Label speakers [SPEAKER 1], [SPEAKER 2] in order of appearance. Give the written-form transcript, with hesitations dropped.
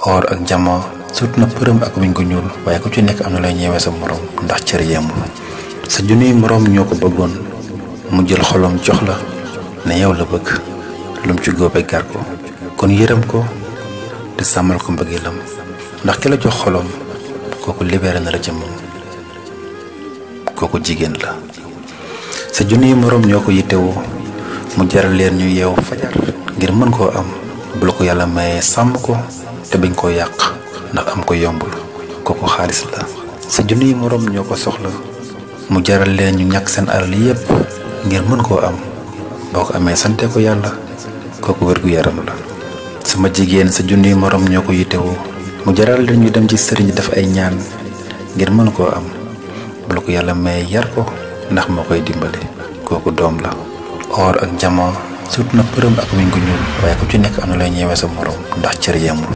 [SPEAKER 1] or ak jamo sut na përëm ak wiñ gu ñuul waaye ku ci nekk am na lay ñeewee sa morom ndax cër yemul. sa junniy morom ñoo ko bëggoon mu jël xolom jox la ne yow la bëgg lum ci góobe gar ko kon yërëm ko te sàmmal ko mbëggeelam ndax ki la jox xolom kooku libéré na la ca moom kooku jigéen la. sa junniy morom ñoo ko yittewoo mu jaral leen ñu yeew fajar ngir mën koo am bu la ko yàlla mayee sàmm ko te bañ koo yàq ndax am ko yombul kooku xaalis la. sa junniy morom ñoo ko soxla mu jaral leen ñu ñàkk seen alal yépp ngir mën koo am boo ko amee sante ko yàlla kooku wér gu yaram la. sama jigéen sa junniy morom ñoo ko yittewoo mu jaral leen ñu dem ci sëriñ def ay ñaan ngir mën koo am bu la ko yàlla mayee yar ko ndax moo koy dimbale kooku doom la. or ak jamo sut na përëm ak wiñ gu ñuul waaye ku ci nekk am na lay ñeewee sa morom ndax cër yemul.